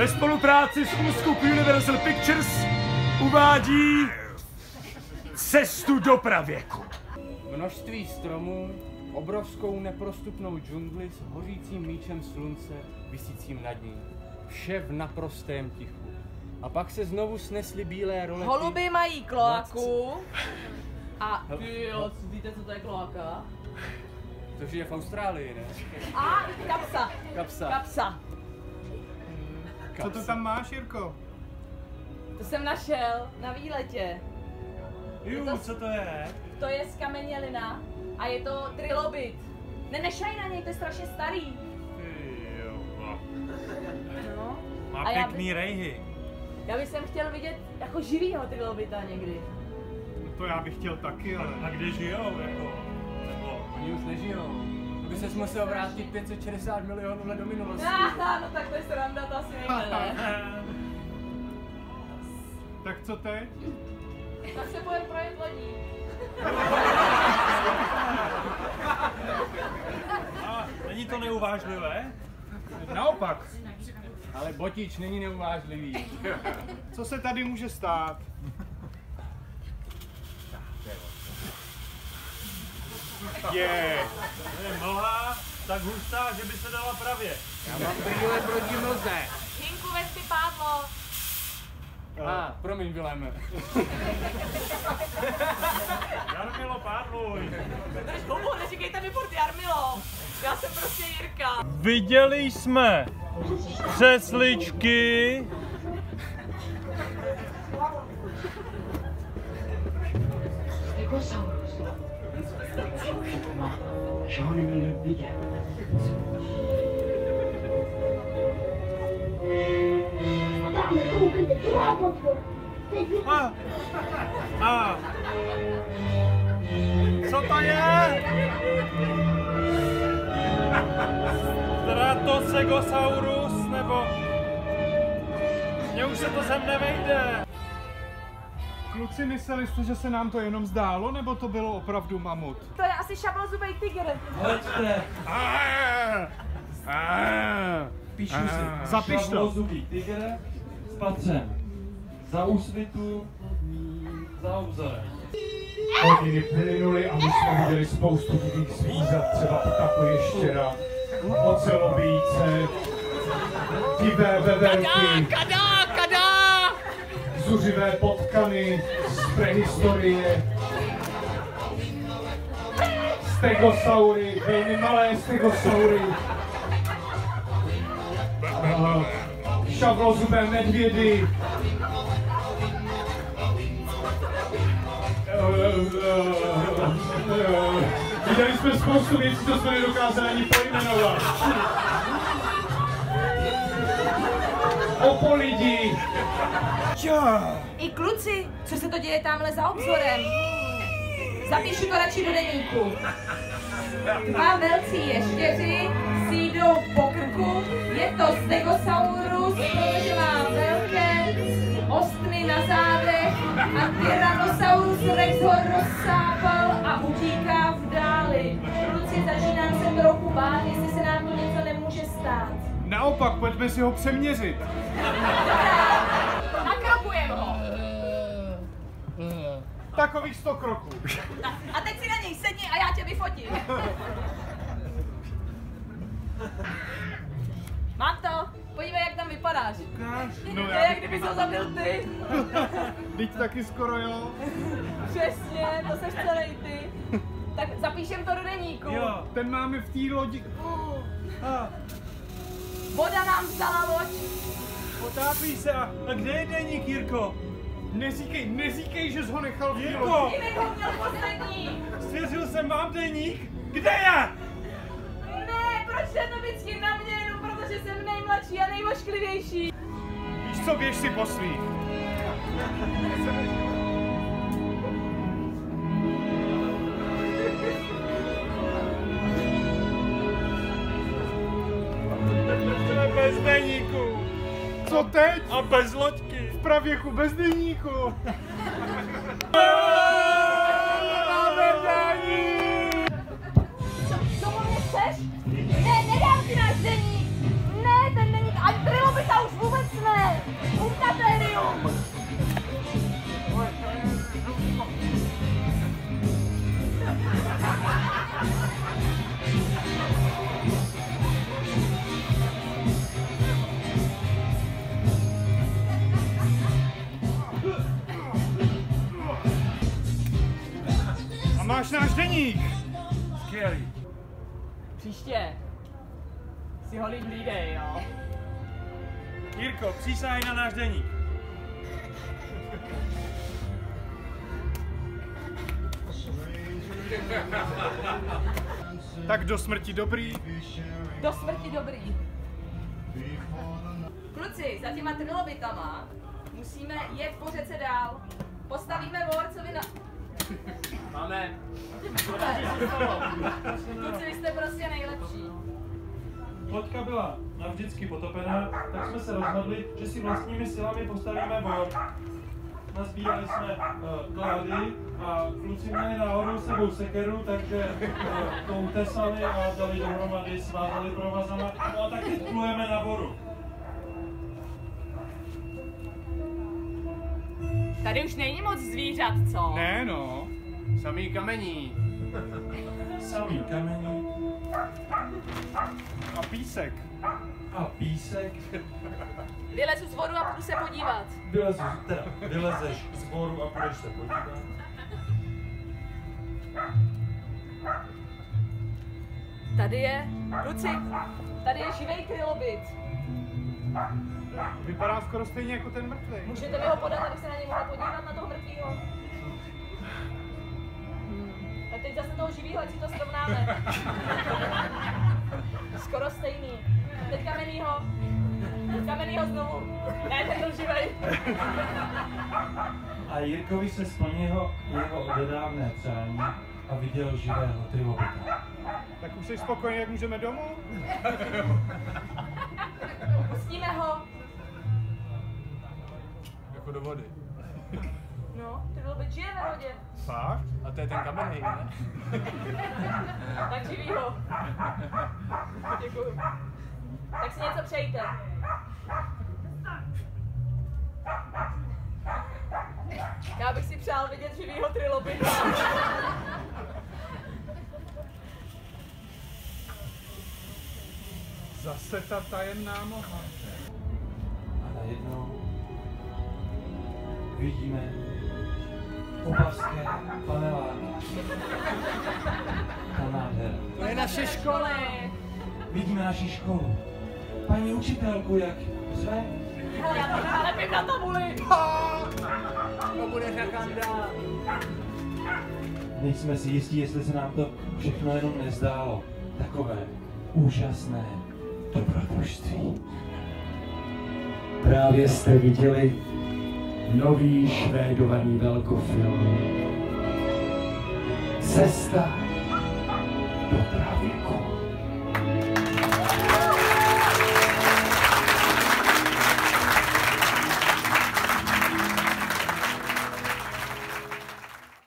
ve spolupráci s úzkou Universal Pictures uvádí Cestu do pravěku. Množství stromů, obrovskou neprostupnou džungli s hořícím míčem slunce visícím nad ní. Vše v naprostém tichu. A pak se znovu snesly bílé rolety. Holuby mají kloaku. A jo, víte, co to je kloaka? To žije v Austrálii, ne? A kapsa. Kapsa. Kapsa. Co to tam máš, Jirko? To jsem našel na výletě. Co to je? To je skamenělina a je to trilobit. Nenešaj na něj, to je strašně starý. No. Má A já pěkný rejhy. Já bych chtěl vidět jako živýho trilobita někdy. No to já bych chtěl taky, ale... A kde žijou, jako? Nebo... Oni už nežijou. By ses musel vrátit 560 milionů let do minulosti. No tak to je sranda, to asi nejde, ne? Tak co teď? Tak se pojďme projet lodí. A není to neuvážlivé? Naopak. Ale Botič není neuvážlivý. Co se tady může stát? Je mlha tak hustá, že by se dala pravě. Já mám brýle proti mlze. Hinku, vezmi pádlo. Promiň, Vileme. Jarmilo, pádluj. Drž hubu, neříkejte mi furt Jarmilo. Já jsem prostě Jirka. Viděli jsme křesličky. Že ho neměli vidět. Co to je? Stratosegosaurus, nebo... Mně už se to sem nevejde. Kluci, mysleli jste, že se nám to jenom zdálo, nebo to bylo opravdu mamut? To je asi šablozubej tygr. Píšu si. Zapiš to. Šablozubý tygr s patřem. Za úsvitu, za obzorem. Hodiny plynuly a my jsme viděli spoustu divných zvířat, třeba ptaku ještěra, ocelobíjce, divé veverky, zuřivé potkany z prehistorie, stegosaury, velmi malé stegosaury, šavlozubé medvědy, viděli jsme spoustu věcí, co jsme nedokázali ani pojmenovat. Opolidi. I kluci, co se to děje tamhle za obzorem? Zapíšu to radši do deníku. Dva velcí ještěři si jdou po krku. Je to Stegosaurus, protože má velké ostny na zádech a Tyrannosaurus Rex ho rozsápal a utíká v dáli. Kluci, začínám se trochu bát, jestli se nám tu něco nemůže stát. Naopak, pojďme si ho přeměřit. Nakrokujeme ho. Takových 100 kroků. A teď si na něj sedni a já tě vyfotím. Mám to. Podívej, jak tam vypadáš. No To je, jak kdyby jsi ho zabil ty. Teď taky skoro jo. Přesně, to seš celý ty. Tak zapíšem to do deníku. Jo. Ten máme v té lodi. Voda nám vzala loď. Potápí se a kde je deník, Jirko? Neříkej, že jsi ho nechal v té Jirko! lodi. Jinak ho měl poslední. Svěřil jsem vám deník? Kde je? Ne, proč je to vždycky na mě, jenom protože jsem nejmladší a nejvošklivější. Víš co, běž si po svých. Bez deníku. Co teď? A bez loďky. V pravěku bez deníku. Co po mně chceš? Ne, nedám ti náš deník. Ne, ten deník, ani trilobita už vůbec ne. máš náš deník. Skvělý. Příště si ho líp hlídej, jo. Jirko, přísahaj na náš deník. Tak do smrti dobrý. Do smrti dobrý. Kluci, za těma trilobitama musíme jet po řece dál. Postavíme Worcovi na... Máme. Kluci, vy jste prostě nejlepší. Loďka byla navždycky potopená, tak jsme se rozhodli, že si vlastními silami postavíme bor. Nazbírali jsme klády a kluci měli náhodou s sebou sekeru, takže to utesali a dali dohromady, svázali provazama. No a tak teď plujeme na boru. Tady už není moc zvířat, co? Ne no. Samý kamení. Samý kamení A písek. a písek. Vylezu z vodu a půjdu se podívat. Vylezeš z boru a půjdeš se podívat. Tady je, kluci, tady je živej trilobit. Vypadá skoro stejně jako ten mrtvej. Můžete mi ho podat, abych se na něj mohla podívat, na toho mrtvýho? Tak teď zase toho živýho, ať si to srovnáme. Skoro stejný. Teď kamenýho znovu. Ne, ten byl živej. A Jirkovi se splnilo jeho odedávné přání a viděl živého trilobita. Tak už jsi spokojený, jak můžeme domů? Pustíme ho. Jako do vody. No, trilobit žije ve vodě. Fakt? A to je ten kamenný, ne? Tak živýho. Děkuju. Tak si něco přejte. Já bych si přál vidět živýho trilobita. Zase ta tajemná moha. A najednou vidíme opavské paneláky. Ta nádhera. To je naše škola. Vidíme naši školu. Paní učitelku, jak řve. Hele, já to nalepím na tabuli. To bude řakanda. Nejsme si jistí, jestli se nám to všechno jenom nezdálo. Takové úžasné dobrodružství. Právě jste viděli nový švédovaný velkofilm Cesta do pravěku.